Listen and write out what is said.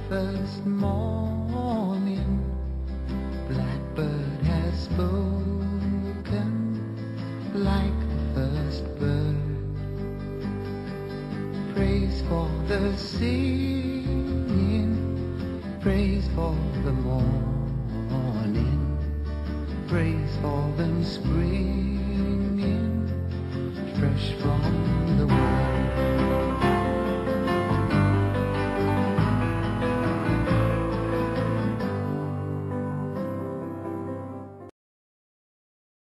first morning, blackbird has spoken like the first bird. Praise for the singing, praise for the morning, praise for them springing fresh from